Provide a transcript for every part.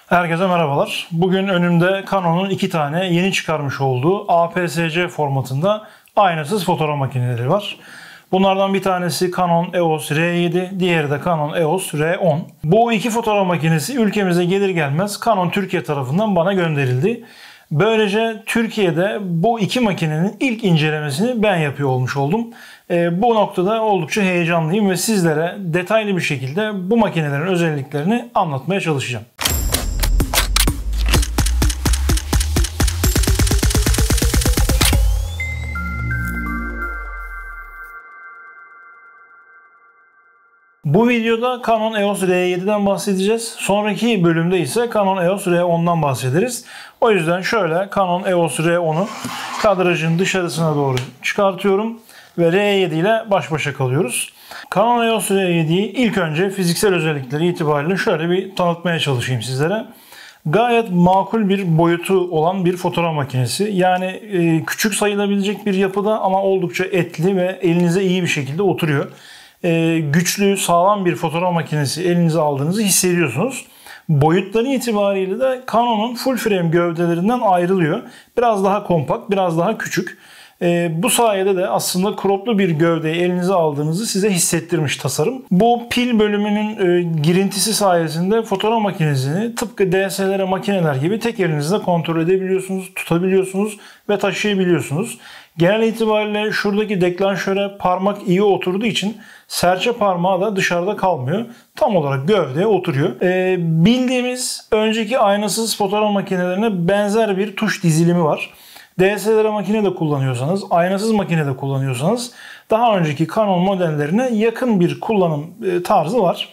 Herkese merhabalar. Bugün önümde Canon'un iki tane yeni çıkarmış olduğu APS-C formatında aynasız fotoğraf makineleri var. Bunlardan bir tanesi Canon EOS R7, diğeri de Canon EOS R10. Bu iki fotoğraf makinesi ülkemize gelir gelmez Canon Türkiye tarafından bana gönderildi. Böylece Türkiye'de bu iki makinenin ilk incelemesini ben yapıyor olmuş oldum. Bu noktada oldukça heyecanlıyım ve sizlere detaylı bir şekilde bu makinelerin özelliklerini anlatmaya çalışacağım. Bu videoda Canon EOS R7'den bahsedeceğiz. Sonraki bölümde ise Canon EOS R10'dan bahsederiz. O yüzden şöyle Canon EOS R10'u kadrajın dışarısına doğru çıkartıyorum ve R7 ile baş başa kalıyoruz. Canon EOS R7'yi ilk önce fiziksel özellikleri itibariyle şöyle bir tanıtmaya çalışayım sizlere. Gayet makul bir boyutu olan bir fotoğraf makinesi. Yani küçük sayılabilecek bir yapıda ama oldukça etli ve elinize iyi bir şekilde oturuyor. Güçlü, sağlam bir fotoğraf makinesi elinize aldığınızı hissediyorsunuz. Boyutları itibariyle de Canon'un full frame gövdelerinden ayrılıyor. Biraz daha kompakt, biraz daha küçük. Bu sayede de aslında croplu bir gövdeyi elinize aldığınızı size hissettirmiş tasarım. Bu pil bölümünün girintisi sayesinde fotoğraf makinesini tıpkı DSLR makineler gibi tek elinizle kontrol edebiliyorsunuz, tutabiliyorsunuz ve taşıyabiliyorsunuz. Genel itibariyle şuradaki deklanşöre parmak iyi oturduğu için serçe parmağı da dışarıda kalmıyor. Tam olarak gövdeye oturuyor. Bildiğimiz önceki aynasız fotoğraf makinelerine benzer bir tuş dizilimi var. DSLR makinede kullanıyorsanız, aynasız makinede kullanıyorsanız daha önceki Canon modellerine yakın bir kullanım tarzı var.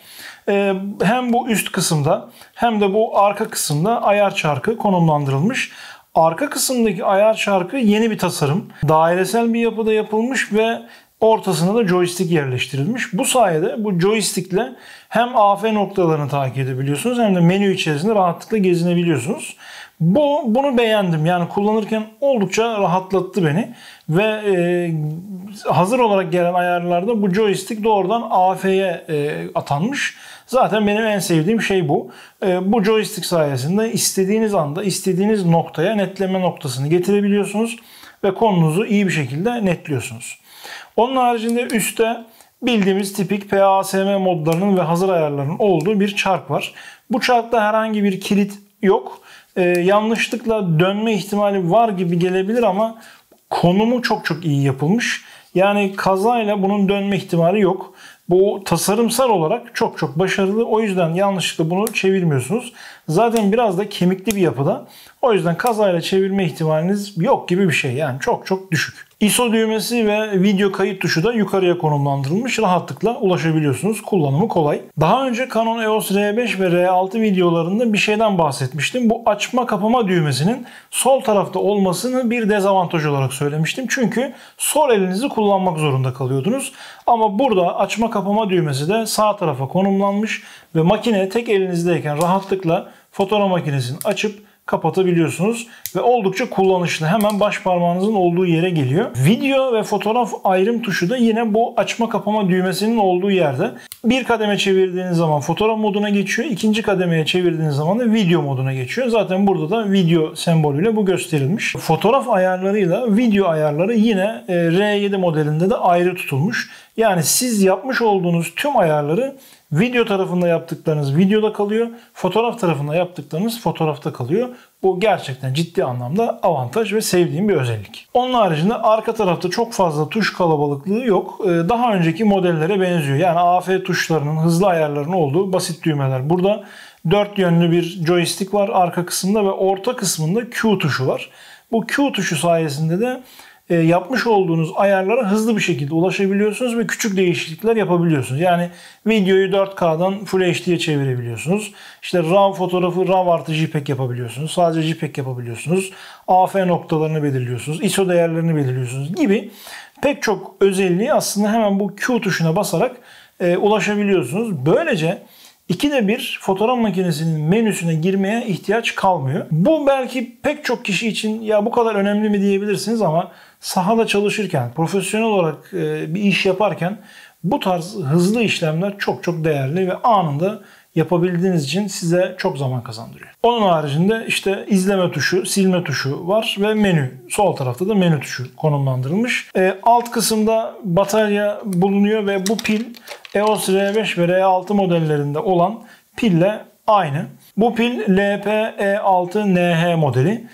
Hem bu üst kısımda hem de bu arka kısımda ayar çarkı konumlandırılmış. Arka kısımdaki ayar çarkı yeni bir tasarım. Dairesel bir yapıda yapılmış ve ortasına da joystick yerleştirilmiş. Bu sayede bu joystickle hem AF noktalarını takip edebiliyorsunuz hem de menü içerisinde rahatlıkla gezinebiliyorsunuz. Bunu beğendim. Yani kullanırken oldukça rahatlattı beni. Ve hazır olarak gelen ayarlarda bu joystick doğrudan AF'ye atanmış. Zaten benim en sevdiğim şey bu. Bu joystick sayesinde istediğiniz anda istediğiniz noktaya netleme noktasını getirebiliyorsunuz. Ve konunuzu iyi bir şekilde netliyorsunuz. Onun haricinde üstte bildiğimiz tipik PASM modlarının ve hazır ayarlarının olduğu bir çark var. Bu çarkta herhangi bir kilit yok. Yanlışlıkla dönme ihtimali var gibi gelebilir ama konumu çok iyi yapılmış. Yani kazayla bunun dönme ihtimali yok. Bu tasarımsal olarak çok başarılı. O yüzden yanlışlıkla bunu çevirmiyorsunuz. Zaten biraz da kemikli bir yapıda. O yüzden kazayla çevirme ihtimaliniz yok gibi bir şey. Yani çok düşük. ISO düğmesi ve video kayıt tuşu da yukarıya konumlandırılmış. Rahatlıkla ulaşabiliyorsunuz. Kullanımı kolay. Daha önce Canon EOS R5 ve R6 videolarında bir şeyden bahsetmiştim. Bu açma kapama düğmesinin sol tarafta olmasını bir dezavantaj olarak söylemiştim. Çünkü sol elinizi kullanmak zorunda kalıyordunuz. Ama burada açma kapama düğmesi de sağ tarafa konumlanmış ve makine tek elinizdeyken rahatlıkla fotoğraf makinesini açıp kapatabiliyorsunuz ve oldukça kullanışlı. Hemen baş parmağınızın olduğu yere geliyor. Video ve fotoğraf ayrım tuşu da yine bu açma kapama düğmesinin olduğu yerde. Bir kademe çevirdiğiniz zaman fotoğraf moduna geçiyor. İkinci kademeye çevirdiğiniz zaman da video moduna geçiyor. Zaten burada da video sembolüyle bu gösterilmiş. Fotoğraf ayarlarıyla video ayarları yine R7 modelinde de ayrı tutulmuş. Yani siz yapmış olduğunuz tüm ayarları video tarafında yaptıklarınız videoda kalıyor. Fotoğraf tarafında yaptıklarınız fotoğrafta kalıyor. Bu gerçekten ciddi anlamda avantaj ve sevdiğim bir özellik. Onun haricinde arka tarafta çok fazla tuş kalabalıklığı yok. Daha önceki modellere benziyor. Yani AF tuşlarının, hızlı ayarların olduğu basit düğmeler. Burada 4 yönlü bir joystick var arka kısımda ve orta kısmında Q tuşu var. Bu Q tuşu sayesinde de yapmış olduğunuz ayarlara hızlı bir şekilde ulaşabiliyorsunuz ve küçük değişiklikler yapabiliyorsunuz. Yani videoyu 4K'dan Full HD'ye çevirebiliyorsunuz. İşte RAW fotoğrafı RAW artı JPEG yapabiliyorsunuz. Sadece JPEG yapabiliyorsunuz. AF noktalarını belirliyorsunuz. ISO değerlerini belirliyorsunuz gibi pek çok özelliği aslında hemen bu Q tuşuna basarak ulaşabiliyorsunuz. Böylece İkide bir fotoğraf makinesinin menüsüne girmeye ihtiyaç kalmıyor. Bu belki pek çok kişi için ya bu kadar önemli mi diyebilirsiniz ama sahada çalışırken, profesyonel olarak bir iş yaparken bu tarz hızlı işlemler çok değerli ve anında yapabildiğiniz için size çok zaman kazandırıyor. Onun haricinde işte izleme tuşu, silme tuşu var ve menü. Sol tarafta da menü tuşu konumlandırılmış. Alt kısımda batarya bulunuyor ve bu pil EOS R5 ve R6 modellerinde olan pille aynı. Bu pil LPE6NH modeli.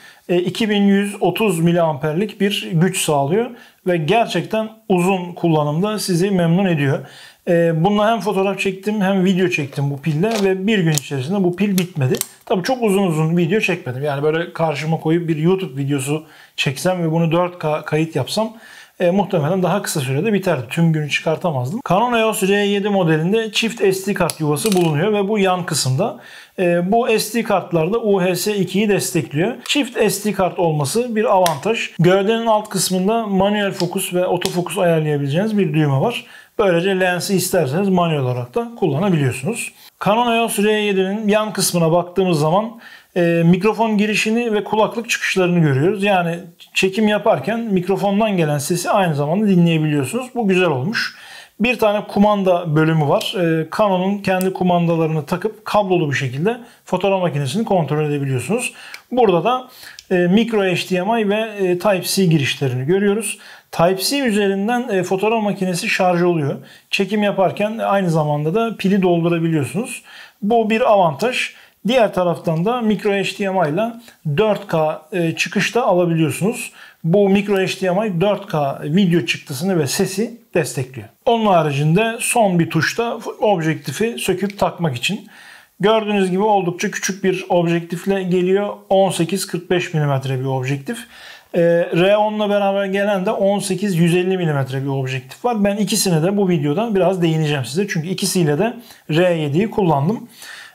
2130 miliamperlik bir güç sağlıyor ve gerçekten uzun kullanımda sizi memnun ediyor. Bununla hem fotoğraf çektim hem video çektim bu pille ve bir gün içerisinde bu pil bitmedi. Tabii çok uzun video çekmedim. Yani böyle karşıma koyup bir YouTube videosu çeksem ve bunu 4K kayıt yapsam muhtemelen daha kısa sürede biterdi. Tüm günü çıkartamazdım. Canon EOS R7 modelinde çift SD kart yuvası bulunuyor ve bu yan kısımda. Bu SD kartlarda UHS 2'yi destekliyor. Çift SD kart olması bir avantaj. Gövdenin alt kısmında manuel fokus ve otofokus ayarlayabileceğiniz bir düğme var. Böylece lensi isterseniz manuel olarak da kullanabiliyorsunuz. Canon EOS R7'nin yan kısmına baktığımız zaman mikrofon girişini ve kulaklık çıkışlarını görüyoruz. Yani çekim yaparken mikrofondan gelen sesi aynı zamanda dinleyebiliyorsunuz. Bu güzel olmuş. Bir tane kumanda bölümü var. Canon'un kendi kumandalarını takıp kablolu bir şekilde fotoğraf makinesini kontrol edebiliyorsunuz. Burada da micro HDMI ve Type-C girişlerini görüyoruz. Type-C üzerinden fotoğraf makinesi şarj oluyor. Çekim yaparken aynı zamanda da pili doldurabiliyorsunuz. Bu bir avantaj. Diğer taraftan da micro HDMI ile 4K çıkışta alabiliyorsunuz. Bu micro HDMI 4K video çıktısını ve sesi destekliyor. Onun haricinde son bir tuşta objektifi söküp takmak için. Gördüğünüz gibi oldukça küçük bir objektifle geliyor. 18-45 mm bir objektif. R10 ile beraber gelen de 18-150 mm bir objektif var. Ben ikisine de bu videoda biraz değineceğim size. Çünkü ikisiyle de R7'yi kullandım.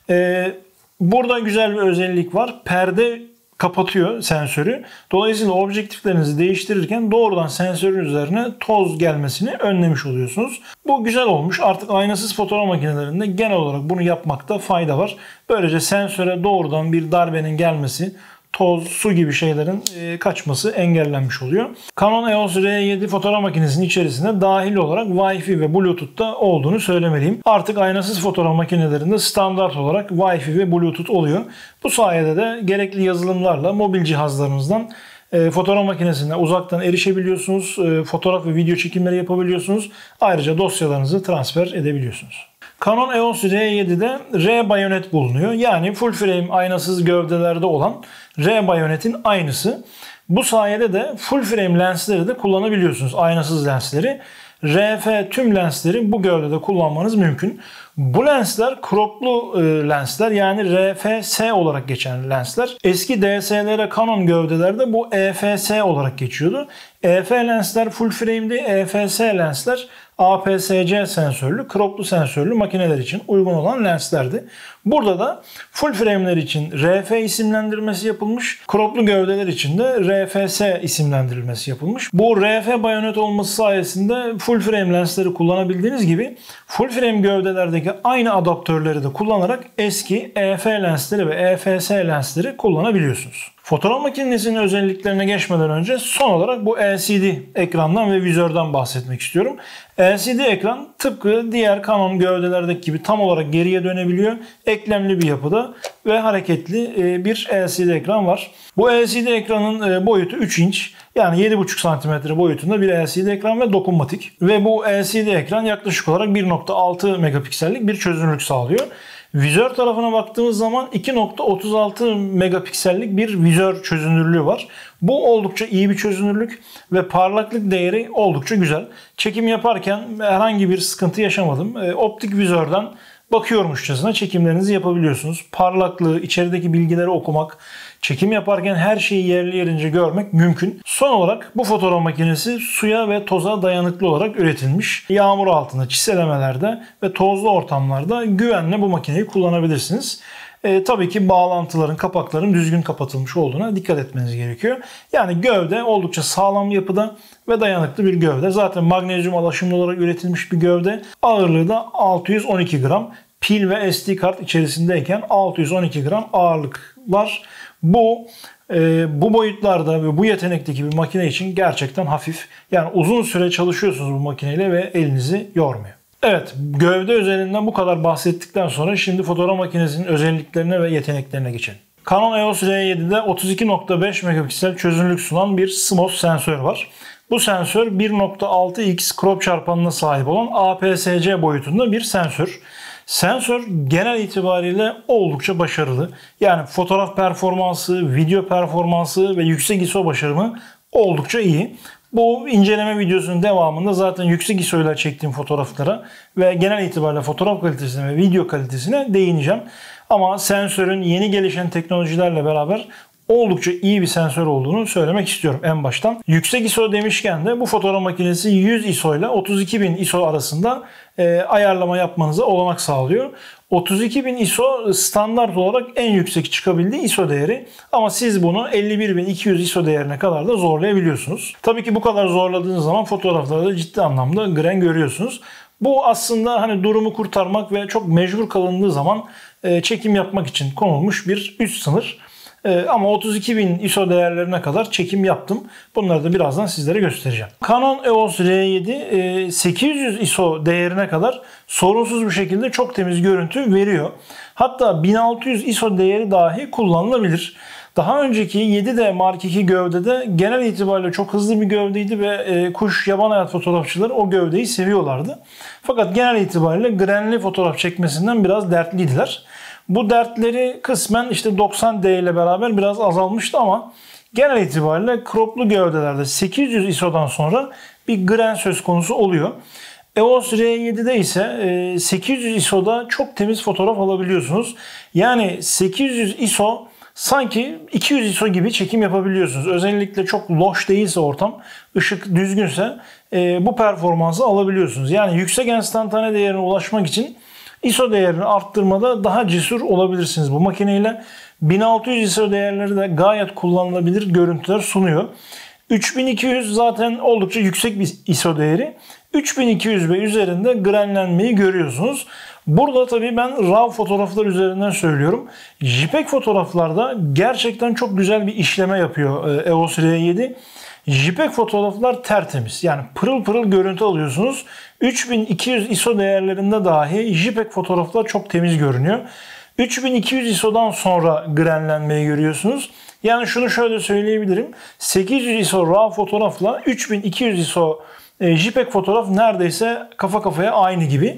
Burada güzel bir özellik var. Perde kapatıyor sensörü. Dolayısıyla objektiflerinizi değiştirirken doğrudan sensörün üzerine toz gelmesini önlemiş oluyorsunuz. Bu güzel olmuş. Artık aynasız fotoğraf makinelerinde genel olarak bunu yapmakta fayda var. Böylece sensöre doğrudan bir darbenin gelmesi, toz, su gibi şeylerin kaçması engellenmiş oluyor. Canon EOS R7 fotoğraf makinesinin içerisinde dahil olarak Wi-Fi ve Bluetooth'ta olduğunu söylemeliyim. Artık aynasız fotoğraf makinelerinde standart olarak Wi-Fi ve Bluetooth oluyor. Bu sayede de gerekli yazılımlarla mobil cihazlarınızdan fotoğraf makinesine uzaktan erişebiliyorsunuz. Fotoğraf ve video çekimleri yapabiliyorsunuz. Ayrıca dosyalarınızı transfer edebiliyorsunuz. Canon EOS R7'de R bayonet bulunuyor. Yani full frame aynasız gövdelerde olan R bayonetin aynısı. Bu sayede de full frame lensleri de kullanabiliyorsunuz. Aynasız lensleri. RF tüm lensleri bu gövdede kullanmanız mümkün. Bu lensler croplu lensler, yani RFS olarak geçen lensler. Eski DSLR Canon gövdelerde bu EFS olarak geçiyordu. EF lensler full frame'di. EFS lensler APS-C sensörlü, croplu sensörlü makineler için uygun olan lenslerdi. Burada da full frame'ler için RF isimlendirmesi yapılmış. Croplu gövdeler için de RFS isimlendirilmesi yapılmış. Bu RF bayonet olması sayesinde full frame lensleri kullanabildiğiniz gibi full frame gövdelerdeki aynı adaptörleri de kullanarak eski EF lensleri ve EFS lensleri kullanabiliyorsunuz. Fotoğraf makinesinin özelliklerine geçmeden önce son olarak bu LCD ekrandan ve vizörden bahsetmek istiyorum. LCD ekran tıpkı diğer Canon gövdelerdeki gibi tam olarak geriye dönebiliyor. Eklemli bir yapıda ve hareketli bir LCD ekran var. Bu LCD ekranın boyutu 3 inç. Yani 7,5 cm boyutunda bir LCD ekran ve dokunmatik. Ve bu LCD ekran yaklaşık olarak 1.6 megapiksellik bir çözünürlük sağlıyor. Vizör tarafına baktığımız zaman 2.36 megapiksellik bir vizör çözünürlüğü var. Bu oldukça iyi bir çözünürlük ve parlaklık değeri oldukça güzel. Çekim yaparken herhangi bir sıkıntı yaşamadım. Optik vizörden bakıyormuşçasına çekimlerinizi yapabiliyorsunuz. Parlaklığı, içerideki bilgileri okumak, çekim yaparken her şeyi yerli yerince görmek mümkün. Son olarak bu fotoğraf makinesi suya ve toza dayanıklı olarak üretilmiş. Yağmur altında, çiselemelerde ve tozlu ortamlarda güvenle bu makineyi kullanabilirsiniz. Tabii ki bağlantıların, kapakların düzgün kapatılmış olduğuna dikkat etmeniz gerekiyor. Yani gövde oldukça sağlam yapıda ve dayanıklı bir gövde. Zaten magnezyum alaşımlı olarak üretilmiş bir gövde. Ağırlığı da 612 gram. Pil ve SD kart içerisindeyken 612 gram ağırlık var. Bu boyutlarda ve bu yetenekteki bir makine için gerçekten hafif. Yani uzun süre çalışıyorsunuz bu makineyle ve elinizi yormuyor. Evet, gövde üzerinden bu kadar bahsettikten sonra şimdi fotoğraf makinesinin özelliklerine ve yeteneklerine geçelim. Canon EOS R7'de 32.5 megapiksel çözünürlük sunan bir CMOS sensör var. Bu sensör 1.6x crop çarpanına sahip olan APS-C boyutunda bir sensör. Sensör genel itibariyle oldukça başarılı. Yani fotoğraf performansı, video performansı ve yüksek ISO başarımı oldukça iyi. Bu inceleme videosunun devamında zaten yüksek ISO ile çektiğim fotoğraflara ve genel itibariyle fotoğraf kalitesine ve video kalitesine değineceğim. Ama sensörün yeni gelişen teknolojilerle beraber oldukça iyi bir sensör olduğunu söylemek istiyorum en baştan. Yüksek ISO demişken de bu fotoğraf makinesi 100 ISO ile 32.000 ISO arasında ayarlama yapmanıza olanak sağlıyor. 32.000 ISO standart olarak en yüksek çıkabildiği ISO değeri ama siz bunu 51.200 ISO değerine kadar da zorlayabiliyorsunuz. Tabii ki bu kadar zorladığınız zaman fotoğraflarda ciddi anlamda grain görüyorsunuz. Bu aslında hani durumu kurtarmak ve çok mecbur kalındığı zaman çekim yapmak için konulmuş bir üst sınır. Ama 32.000 ISO değerlerine kadar çekim yaptım. Bunları da birazdan sizlere göstereceğim. Canon EOS R7 800 ISO değerine kadar sorunsuz bir şekilde çok temiz görüntü veriyor. Hatta 1600 ISO değeri dahi kullanılabilir. Daha önceki 7D Mark II gövdede genel itibariyle çok hızlı bir gövdeydi ve kuş yaban hayat fotoğrafçıları o gövdeyi seviyorlardı. Fakat genel itibariyle grainli fotoğraf çekmesinden biraz dertliydiler. Bu dertleri kısmen işte 90D ile beraber biraz azalmıştı ama genel itibariyle croplu gövdelerde 800 ISO'dan sonra bir grain söz konusu oluyor. EOS R7'de ise 800 ISO'da çok temiz fotoğraf alabiliyorsunuz. Yani 800 ISO sanki 200 ISO gibi çekim yapabiliyorsunuz. Özellikle çok loş değilse ortam, ışık düzgünse bu performansı alabiliyorsunuz. Yani yüksek enstantane değerine ulaşmak için ISO değerini arttırmada daha cesur olabilirsiniz bu makineyle. 1600 ISO değerleri de gayet kullanılabilir görüntüler sunuyor. 3200 zaten oldukça yüksek bir ISO değeri. 3200 ve üzerinde grainlenmeyi görüyorsunuz. Burada tabii ben RAW fotoğraflar üzerinden söylüyorum. JPEG fotoğraflarda gerçekten çok güzel bir işleme yapıyor EOS R7. JPEG fotoğraflar tertemiz. Yani pırıl pırıl görüntü alıyorsunuz. 3200 ISO değerlerinde dahi JPEG fotoğraflar çok temiz görünüyor. 3200 ISO'dan sonra grainlenmeyi görüyorsunuz. Yani şunu şöyle söyleyebilirim. 800 ISO RAW fotoğrafla 3200 ISO JPEG fotoğraf neredeyse kafa kafaya aynı gibi.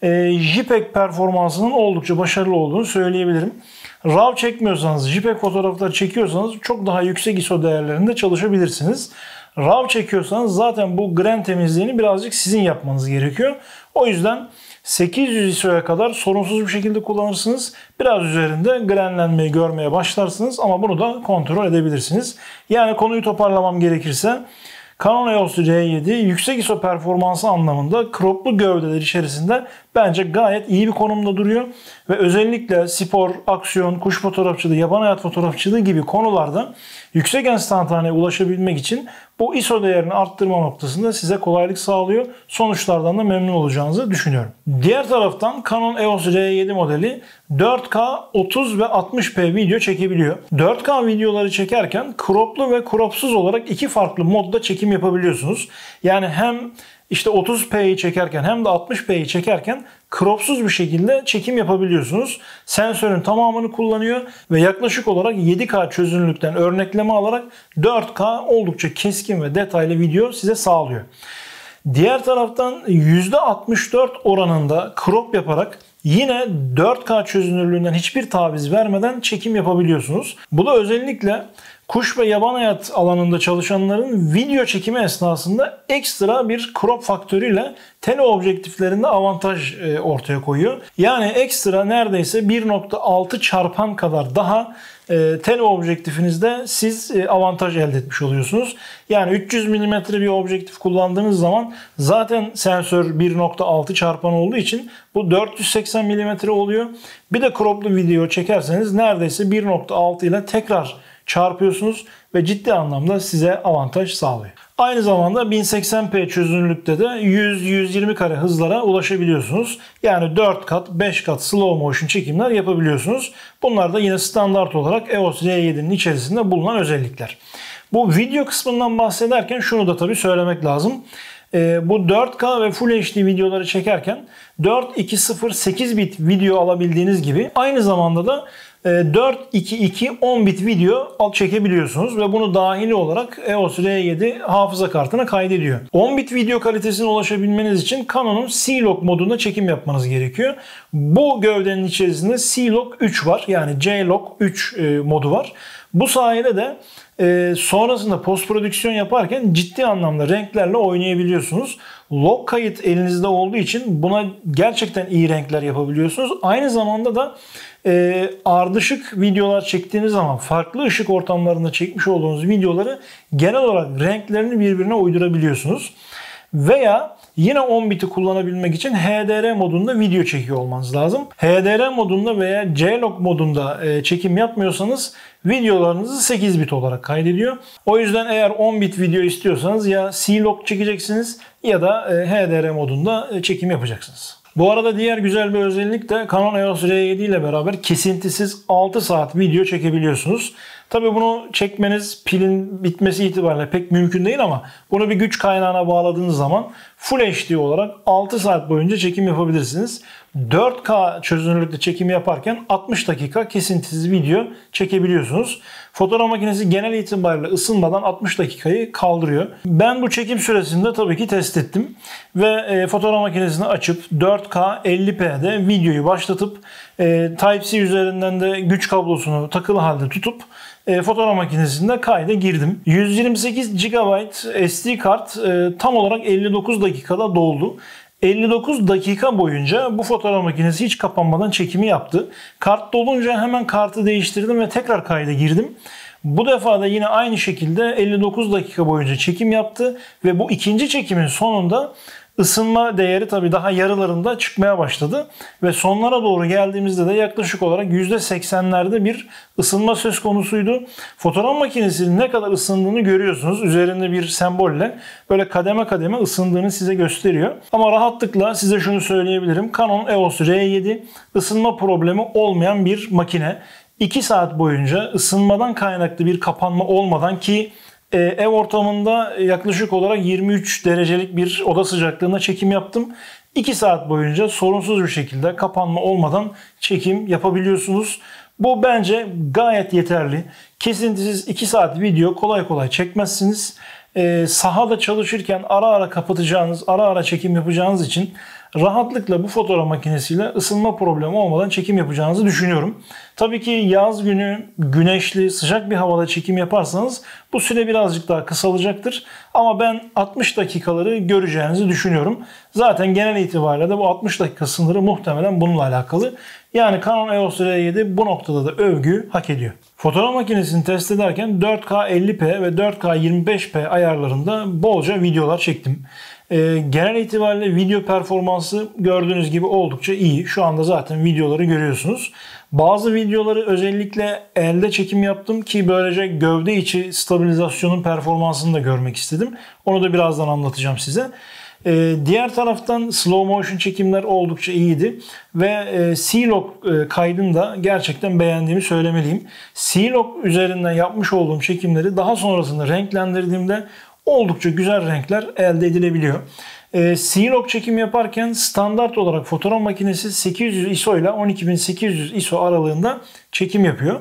JPEG performansının oldukça başarılı olduğunu söyleyebilirim. RAW çekmiyorsanız, JPEG fotoğraflar çekiyorsanız çok daha yüksek ISO değerlerinde çalışabilirsiniz. RAW çekiyorsanız zaten bu grain temizliğini birazcık sizin yapmanız gerekiyor. O yüzden 800 ISO'ya kadar sorunsuz bir şekilde kullanırsınız. Biraz üzerinde grainlenmeyi görmeye başlarsınız ama bunu da kontrol edebilirsiniz. Yani konuyu toparlamam gerekirse Canon EOS R7 yüksek ISO performansı anlamında croplu gövdeler içerisinde bence gayet iyi bir konumda duruyor. Ve özellikle spor, aksiyon, kuş fotoğrafçılığı, yaban hayat fotoğrafçılığı gibi konularda yüksek enstantaneye ulaşabilmek için bu ISO değerini arttırma noktasında size kolaylık sağlıyor. Sonuçlardan da memnun olacağınızı düşünüyorum. Diğer taraftan Canon EOS R7 modeli 4K, 30 ve 60p video çekebiliyor. 4K videoları çekerken croplu ve cropsuz olarak iki farklı modda çekim yapabiliyorsunuz. Yani hem işte 30p'yi çekerken hem de 60p'yi çekerken cropsuz bir şekilde çekim yapabiliyorsunuz. Sensörün tamamını kullanıyor ve yaklaşık olarak 7K çözünürlükten örnekleme alarak 4K oldukça keskin ve detaylı video size sağlıyor. Diğer taraftan %64 oranında crop yaparak yine 4K çözünürlüğünden hiçbir taviz vermeden çekim yapabiliyorsunuz. Bu da özellikle kuş ve yaban hayat alanında çalışanların video çekimi esnasında ekstra bir crop faktörüyle teleobjektiflerinde avantaj ortaya koyuyor. Yani ekstra neredeyse 1.6 çarpan kadar daha teleobjektifinizde siz avantaj elde etmiş oluyorsunuz. Yani 300 mm bir objektif kullandığınız zaman zaten sensör 1.6 çarpan olduğu için bu 480 mm oluyor. Bir de croplu video çekerseniz neredeyse 1.6 ile tekrar çarpıyorsunuz ve ciddi anlamda size avantaj sağlıyor. Aynı zamanda 1080p çözünürlükte de 100-120 kare hızlara ulaşabiliyorsunuz. Yani 4 kat, 5 kat slow motion çekimler yapabiliyorsunuz. Bunlar da yine standart olarak EOS R7'nin içerisinde bulunan özellikler. Bu video kısmından bahsederken şunu da tabii söylemek lazım. Bu 4K ve Full HD videoları çekerken 4.2.0 8 bit video alabildiğiniz gibi aynı zamanda da 4.2.2 10 bit video çekebiliyorsunuz ve bunu dahili olarak EOS R7 hafıza kartına kaydediyor. 10 bit video kalitesine ulaşabilmeniz için Canon'un C-Log modunda çekim yapmanız gerekiyor. Bu gövdenin içerisinde C-Log 3 var, yani C-Log 3 modu var. Bu sayede de sonrasında post prodüksiyon yaparken ciddi anlamda renklerle oynayabiliyorsunuz. Log kayıt elinizde olduğu için buna gerçekten iyi renkler yapabiliyorsunuz. Aynı zamanda da ardışık videolar çektiğiniz zaman farklı ışık ortamlarında çekmiş olduğunuz videoları genel olarak renklerini birbirine uydurabiliyorsunuz. Veya yine 10 biti kullanabilmek için HDR modunda video çekiyor olmanız lazım. HDR modunda veya C-Log modunda çekim yapmıyorsanız videolarınızı 8 bit olarak kaydediyor. O yüzden eğer 10 bit video istiyorsanız ya C-Log çekeceksiniz ya da HDR modunda çekim yapacaksınız. Bu arada diğer güzel bir özellik de Canon EOS R7 ile beraber kesintisiz 6 saat video çekebiliyorsunuz. Tabii bunu çekmeniz pilin bitmesi itibariyle pek mümkün değil ama bunu bir güç kaynağına bağladığınız zaman Full HD olarak 6 saat boyunca çekim yapabilirsiniz. 4K çözünürlükte çekim yaparken 60 dakika kesintisiz video çekebiliyorsunuz. Fotoğraf makinesi genel itibariyle ısınmadan 60 dakikayı kaldırıyor. Ben bu çekim süresinde tabii ki test ettim. Ve fotoğraf makinesini açıp 4K 50p'de videoyu başlatıp Type-C üzerinden de güç kablosunu takılı halde tutup fotoğraf makinesinde kayda girdim. 128 GB SD kart tam olarak 59 dakikada doldu. 59 dakika boyunca bu fotoğraf makinesi hiç kapanmadan çekimi yaptı. Kart dolunca hemen kartı değiştirdim ve tekrar kayda girdim. Bu defa da yine aynı şekilde 59 dakika boyunca çekim yaptı ve bu ikinci çekimin sonunda ısınma değeri tabii daha yarılarında çıkmaya başladı ve sonlara doğru geldiğimizde de yaklaşık olarak %80'lerde bir ısınma söz konusuydu. Fotoğraf makinesinin ne kadar ısındığını görüyorsunuz. Üzerinde bir sembolle böyle kademe kademe ısındığını size gösteriyor. Ama rahatlıkla size şunu söyleyebilirim. Canon EOS R7 ısınma problemi olmayan bir makine. 2 saat boyunca ısınmadan kaynaklı bir kapanma olmadan ki ev ortamında yaklaşık olarak 23 derecelik bir oda sıcaklığında çekim yaptım. 2 saat boyunca sorunsuz bir şekilde kapanma olmadan çekim yapabiliyorsunuz. Bu bence gayet yeterli. Kesintisiz 2 saat video kolay kolay çekmezsiniz. Sahada çalışırken ara ara kapatacağınız, ara ara çekim yapacağınız için rahatlıkla bu fotoğraf makinesiyle ısınma problemi olmadan çekim yapacağınızı düşünüyorum. Tabii ki yaz günü güneşli, sıcak bir havada çekim yaparsanız bu süre birazcık daha kısalacaktır. Ama ben 60 dakikaları göreceğinizi düşünüyorum. Zaten genel itibariyle de bu 60 dakika sınırı muhtemelen bununla alakalı. Yani Canon EOS R7 bu noktada da övgü hak ediyor. Fotoğraf makinesini test ederken 4K 50p ve 4K 25p ayarlarında bolca videolar çektim. Genel itibariyle video performansı gördüğünüz gibi oldukça iyi. Şu anda zaten videoları görüyorsunuz. Bazı videoları özellikle elde çekim yaptım ki böylece gövde içi stabilizasyonun performansını da görmek istedim. Onu da birazdan anlatacağım size. Diğer taraftan slow motion çekimler oldukça iyiydi ve C-Log kaydını da gerçekten beğendiğimi söylemeliyim. C-Log üzerinden yapmış olduğum çekimleri daha sonrasında renklendirdiğimde oldukça güzel renkler elde edilebiliyor. C-Log çekim yaparken standart olarak fotoğraf makinesi 800 ISO ile 12800 ISO aralığında çekim yapıyor.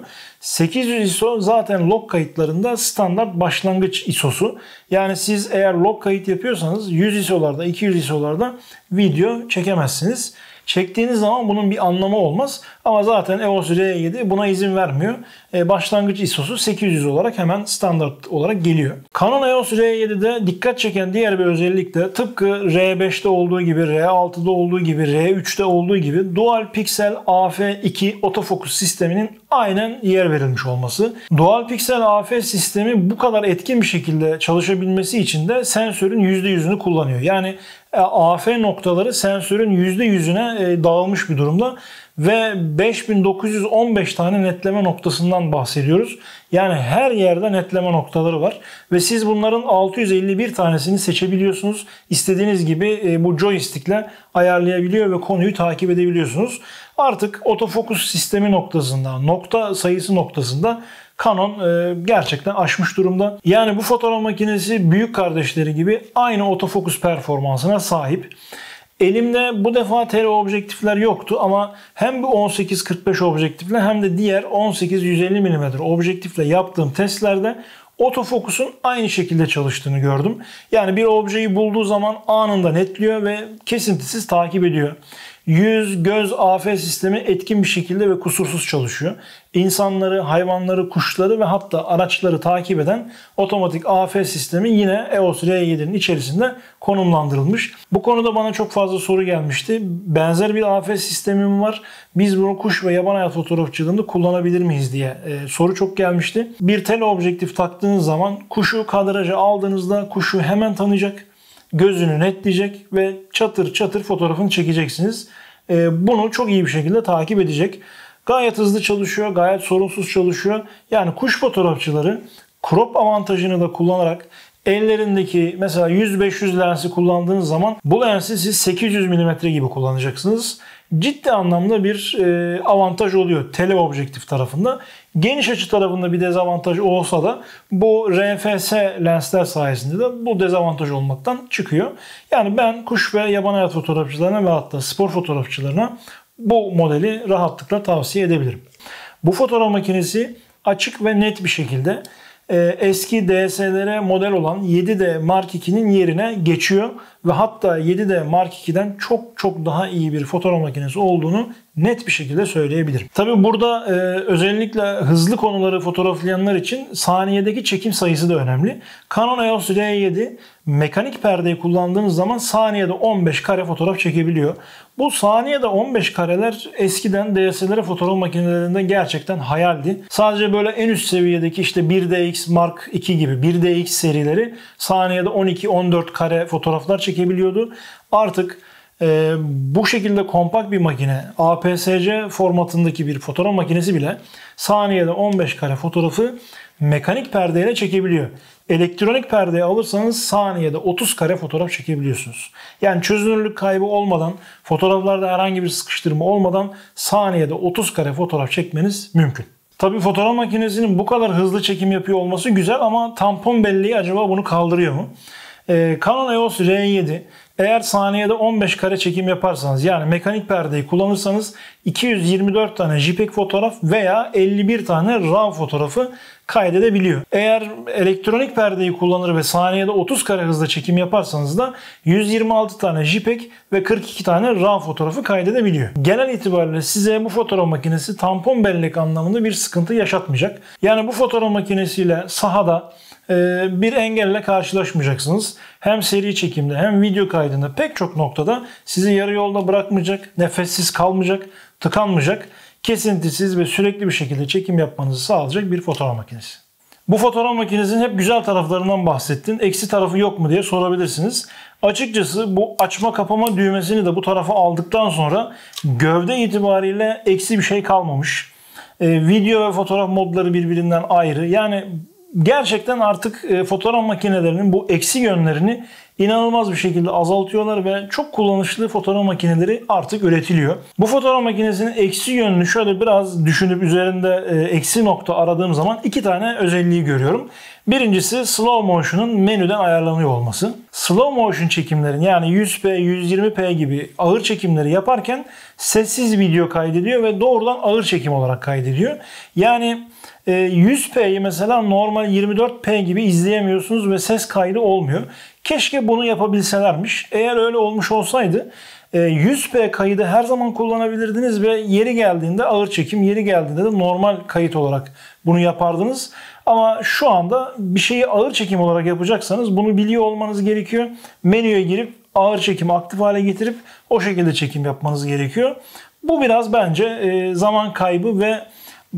800 ISO zaten log kayıtlarında standart başlangıç ISO'su. Yani siz eğer log kayıt yapıyorsanız 100 ISO'larda, 200 ISO'larda video çekemezsiniz. Çektiğiniz zaman bunun bir anlamı olmaz. Ama zaten EOS R7 buna izin vermiyor. Başlangıç ISO'su 800 olarak hemen standart olarak geliyor. Canon EOS R7'de dikkat çeken diğer bir özellik de tıpkı R5'te olduğu gibi, R6'da olduğu gibi, R3'te olduğu gibi Dual Pixel AF2 otofokus sisteminin aynen yer verilmiş olması. Dual Pixel AF sistemi bu kadar etkin bir şekilde çalışabilmesi için de sensörün %100'ünü kullanıyor. Yani AF noktaları sensörün %100'üne dağılmış bir durumda. ve 5915 tane netleme noktasından bahsediyoruz. Yani her yerde netleme noktaları var ve siz bunların 651 tanesini seçebiliyorsunuz. İstediğiniz gibi bu joystick'le ayarlayabiliyor ve konuyu takip edebiliyorsunuz. Artık otofokus sistemi noktasında, nokta sayısı noktasında Canon gerçekten aşmış durumda. Yani bu fotoğraf makinesi büyük kardeşleri gibi aynı otofokus performansına sahip. Elimde bu defa teleobjektifler yoktu ama hem bu 18-45 objektifle hem de diğer 18-150 mm objektifle yaptığım testlerde otofokusun aynı şekilde çalıştığını gördüm. Yani bir objeyi bulduğu zaman anında netliyor ve kesintisiz takip ediyor. Yüz, göz, AF sistemi etkin bir şekilde ve kusursuz çalışıyor. İnsanları, hayvanları, kuşları ve hatta araçları takip eden otomatik AF sistemi yine EOS R7'nin içerisinde konumlandırılmış. Bu konuda bana çok fazla soru gelmişti. Benzer bir AF sistemim var. Biz bunu kuş ve yaban hayat fotoğrafçılığında kullanabilir miyiz diye soru çok gelmişti. Bir teleobjektif taktığınız zaman kuşu kadraja aldığınızda kuşu hemen tanıyacak. Gözünü netleyecek ve çatır çatır fotoğrafını çekeceksiniz. Bunu çok iyi bir şekilde takip edecek. Gayet hızlı çalışıyor, gayet sorunsuz çalışıyor. Yani kuş fotoğrafçıları crop avantajını da kullanarak ellerindeki mesela 100-500 lensi kullandığınız zaman bu lensi siz 800 mm gibi kullanacaksınız. Ciddi anlamda bir avantaj oluyor teleobjektif tarafında. Geniş açı tarafında bir dezavantaj olsa da bu RFS lensler sayesinde de bu dezavantaj olmaktan çıkıyor. Yani ben kuş ve yaban hayat fotoğrafçılarına ve hatta spor fotoğrafçılarına bu modeli rahatlıkla tavsiye edebilirim. Bu fotoğraf makinesi açık ve net bir şekilde eski DSLR model olan 7D Mark II'nin yerine geçiyor ve hatta 7D Mark II'den çok daha iyi bir fotoğraf makinesi olduğunu net bir şekilde söyleyebilirim. Tabi burada özellikle hızlı konuları fotoğraflayanlar için saniyedeki çekim sayısı da önemli. Canon EOS R7 mekanik perdeyi kullandığınız zaman saniyede 15 kare fotoğraf çekebiliyor. Bu saniyede 15 kareler eskiden DSLR fotoğraf makinelerinde gerçekten hayaldi. Sadece böyle en üst seviyedeki işte 1DX Mark II gibi 1DX serileri saniyede 12-14 kare fotoğraflar çekebiliyordu. Artık bu şekilde kompakt bir makine, APS-C formatındaki bir fotoğraf makinesi bile saniyede 15 kare fotoğrafı mekanik perdeyle çekebiliyor. Elektronik perdeyi alırsanız saniyede 30 kare fotoğraf çekebiliyorsunuz. Yani çözünürlük kaybı olmadan, fotoğraflarda herhangi bir sıkıştırma olmadan saniyede 30 kare fotoğraf çekmeniz mümkün. Tabii fotoğraf makinesinin bu kadar hızlı çekim yapıyor olması güzel ama tampon belleği acaba bunu kaldırıyor mu? Canon EOS R7 eğer saniyede 15 kare çekim yaparsanız yani mekanik perdeyi kullanırsanız 224 tane JPEG fotoğraf veya 51 tane RAW fotoğrafı kaydedebiliyor. Eğer elektronik perdeyi kullanır ve saniyede 30 kare hızla çekim yaparsanız da 126 tane JPEG ve 42 tane RAW fotoğrafı kaydedebiliyor. Genel itibariyle size bu fotoğraf makinesi tampon bellek anlamında bir sıkıntı yaşatmayacak. Yani bu fotoğraf makinesiyle sahada bir engelle karşılaşmayacaksınız. Hem seri çekimde hem video kaydında pek çok noktada sizi yarı yolda bırakmayacak, nefessiz kalmayacak, tıkanmayacak, kesintisiz ve sürekli bir şekilde çekim yapmanızı sağlayacak bir fotoğraf makinesi. Bu fotoğraf makinesinin hep güzel taraflarından bahsettin. Eksi tarafı yok mu diye sorabilirsiniz. Açıkçası bu açma kapama düğmesini de bu tarafa aldıktan sonra gövde itibariyle eksi bir şey kalmamış. Video ve fotoğraf modları birbirinden ayrı. Yani gerçekten artık fotoğraf makinelerinin bu eksi yönlerini inanılmaz bir şekilde azaltıyorlar ve çok kullanışlı fotoğraf makineleri artık üretiliyor. Bu fotoğraf makinesinin eksi yönünü şöyle biraz düşünüp üzerinde eksi nokta aradığım zaman iki tane özelliği görüyorum. Birincisi slow motion'un menüden ayarlanıyor olması. Slow motion çekimlerin yani 100p, 120p gibi ağır çekimleri yaparken sessiz video kaydediyor ve doğrudan ağır çekim olarak kaydediyor. Yani 100p'yi mesela normal 24p gibi izleyemiyorsunuz ve ses kaydı olmuyor. Keşke bunu yapabilselermiş. Eğer öyle olmuş olsaydı 100p kaydı her zaman kullanabilirdiniz ve yeri geldiğinde ağır çekim, yeri geldiğinde de normal kayıt olarak bunu yapardınız. Ama şu anda bir şeyi ağır çekim olarak yapacaksanız bunu biliyor olmanız gerekiyor. Menüye girip ağır çekimi aktif hale getirip o şekilde çekim yapmanız gerekiyor. Bu biraz bence zaman kaybı ve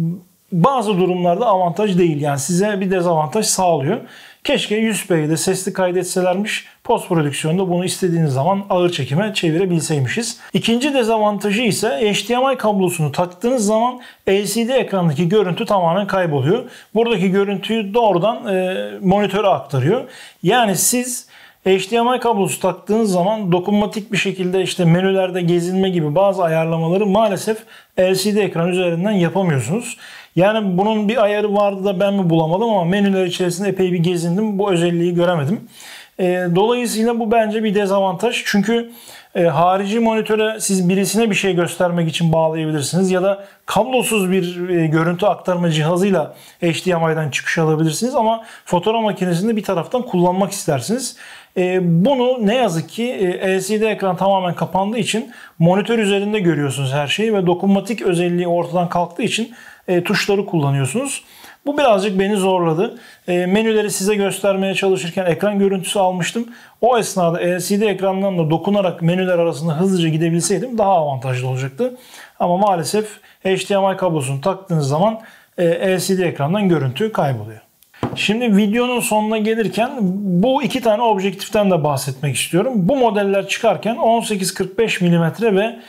bazı durumlarda avantaj değil. Yani size bir dezavantaj sağlıyor. Keşke 100p'de sesli kaydetselermiş. Post prodüksiyonda bunu istediğiniz zaman ağır çekime çevirebilseymişiz. İkinci dezavantajı ise HDMI kablosunu taktığınız zaman LCD ekrandaki görüntü tamamen kayboluyor. Buradaki görüntüyü doğrudan monitöre aktarıyor. Yani siz HDMI kablosu taktığınız zaman dokunmatik bir şekilde işte menülerde gezinme gibi bazı ayarlamaları maalesef LCD ekran üzerinden yapamıyorsunuz. Yani bunun bir ayarı vardı da ben mi bulamadım ama menüler içerisinde epey bir gezindim. Bu özelliği göremedim. Dolayısıyla bu bence bir dezavantaj. Çünkü harici monitöre siz birisine bir şey göstermek için bağlayabilirsiniz ya da kablosuz bir görüntü aktarma cihazıyla HDMI'den çıkış alabilirsiniz ama fotoğraf makinesinde bir taraftan kullanmak istersiniz. Bunu ne yazık ki LCD ekran tamamen kapandığı için monitör üzerinde görüyorsunuz her şeyi ve dokunmatik özelliği ortadan kalktığı için tuşları kullanıyorsunuz. Bu birazcık beni zorladı. Menüleri size göstermeye çalışırken ekran görüntüsü almıştım. O esnada LCD ekrandan da dokunarak menüler arasında hızlıca gidebilseydim daha avantajlı olacaktı. Ama maalesef HDMI kablosunu taktığınız zaman LCD ekrandan görüntü kayboluyor. Şimdi videonun sonuna gelirken bu iki tane objektiften de bahsetmek istiyorum. Bu modeller çıkarken 18-45 mm ve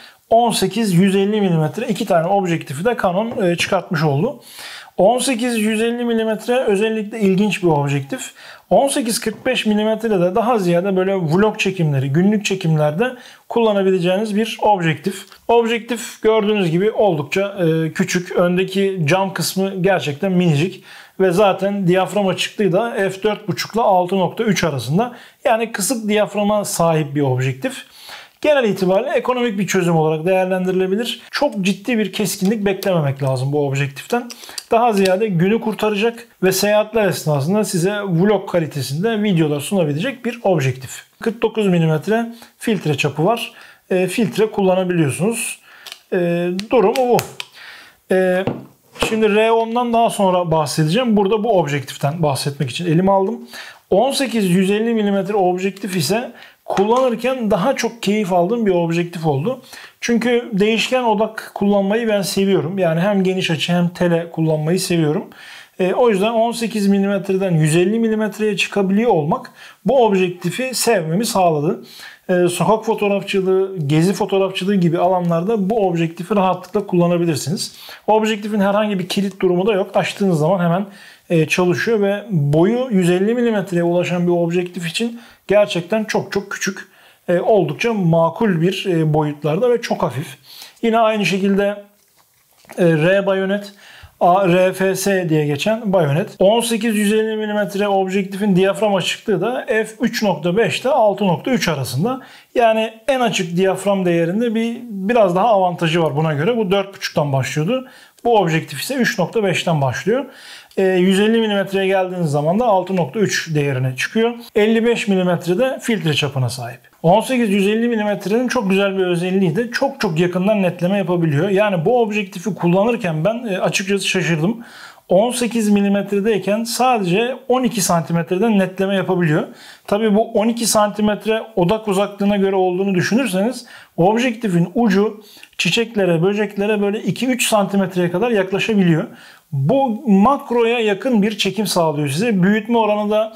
18-150 mm iki tane objektifi de Canon çıkartmış oldu. 18-150 mm özellikle ilginç bir objektif. 18-45 mm'de de daha ziyade böyle vlog çekimleri, günlük çekimlerde kullanabileceğiniz bir objektif. Objektif gördüğünüz gibi oldukça küçük. Öndeki cam kısmı gerçekten minicik. Ve zaten diyafram açıklığı da f4.5 ile 6.3 arasında. Yani kısık diyaframa sahip bir objektif. Genel itibariyle ekonomik bir çözüm olarak değerlendirilebilir. Çok ciddi bir keskinlik beklememek lazım bu objektiften. Daha ziyade günü kurtaracak ve seyahatler esnasında size vlog kalitesinde videolar sunabilecek bir objektif. 49 mm filtre çapı var. Filtre kullanabiliyorsunuz. Durumu bu. Şimdi R10'dan daha sonra bahsedeceğim. Burada bu objektiften bahsetmek için elime aldım. 18-150 mm objektif ise kullanırken daha çok keyif aldığım bir objektif oldu. Çünkü değişken odak kullanmayı ben seviyorum. Yani hem geniş açı hem tele kullanmayı seviyorum. O yüzden 18 mm'den 150 mm'ye çıkabiliyor olmak bu objektifi sevmemi sağladı. Sokak fotoğrafçılığı, gezi fotoğrafçılığı gibi alanlarda bu objektifi rahatlıkla kullanabilirsiniz. Objektifin herhangi bir kilit durumu da yok. Açtığınız zaman hemen çalışıyor ve boyu 150 mm'ye ulaşan bir objektif için gerçekten çok çok küçük. Oldukça makul bir boyutlarda ve çok hafif. Yine aynı şekilde R-bayonet, RFS diye geçen bayonet. 18-150 mm objektifin diyafram açıklığı da f3.5 ile 6.3 arasında. Yani en açık diyafram değerinde biraz daha avantajı var buna göre. Bu 4.5'tan başlıyordu. Bu objektif ise 3.5'ten başlıyor. 150 mm'ye geldiğiniz zaman da 6.3 değerine çıkıyor. 55 mm'de filtre çapına sahip. 18-150 mm'nin çok güzel bir özelliği de çok çok yakından netleme yapabiliyor. Yani bu objektifi kullanırken ben açıkçası şaşırdım. 18 mm'deyken sadece 12 santimetreden netleme yapabiliyor. Tabii bu 12 santimetre odak uzaklığına göre olduğunu düşünürseniz objektifin ucu çiçeklere, böceklere böyle 2-3 santimetreye kadar yaklaşabiliyor. Bu makroya yakın bir çekim sağlıyor size. Büyütme oranı da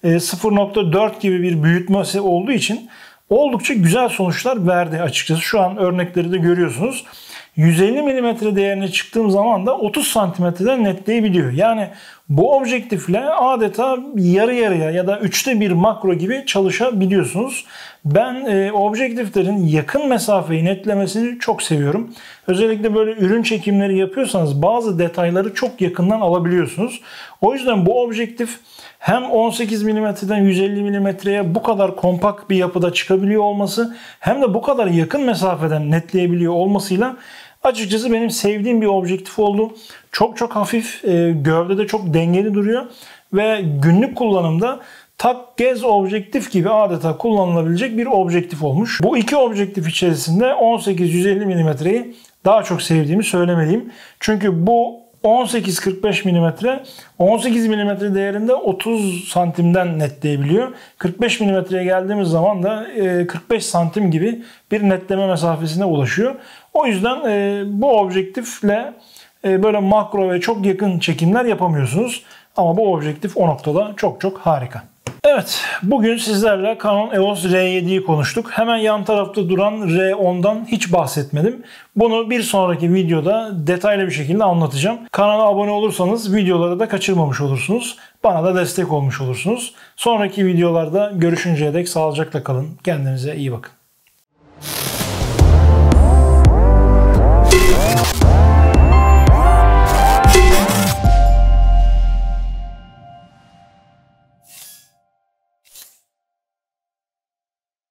0.4 gibi bir büyütmesi olduğu için oldukça güzel sonuçlar verdi açıkçası. Şu an örnekleri de görüyorsunuz. 150 mm değerine çıktığım zaman da 30 santimetreden netleyebiliyor. Yani bu objektifle adeta yarı yarıya ya da 3'te 1 makro gibi çalışabiliyorsunuz. Ben objektiflerin yakın mesafeyi netlemesini çok seviyorum. Özellikle böyle ürün çekimleri yapıyorsanız bazı detayları çok yakından alabiliyorsunuz. O yüzden bu objektif hem 18 mm'den 150 mm'ye bu kadar kompakt bir yapıda çıkabiliyor olması hem de bu kadar yakın mesafeden netleyebiliyor olmasıyla açıkçası benim sevdiğim bir objektif oldu. Çok çok hafif, gövdede çok dengeli duruyor ve günlük kullanımda tak gez objektif gibi adeta kullanılabilecek bir objektif olmuş. Bu iki objektif içerisinde 18-150 mm'yi daha çok sevdiğimi söylemeliyim. Çünkü bu 18-45 mm, 18 mm değerinde 30 santimden netleyebiliyor. 45 mm'ye geldiğimiz zaman da 45 santim gibi bir netleme mesafesine ulaşıyor. O yüzden bu objektifle böyle makro ve çok yakın çekimler yapamıyorsunuz. Ama bu objektif o noktada çok çok harika. Evet, bugün sizlerle Canon EOS R7'yi konuştuk. Hemen yan tarafta duran R10'dan hiç bahsetmedim. Bunu bir sonraki videoda detaylı bir şekilde anlatacağım. Kanala abone olursanız videoları da kaçırmamış olursunuz. Bana da destek olmuş olursunuz. Sonraki videolarda görüşünceye dek sağlıcakla kalın. Kendinize iyi bakın.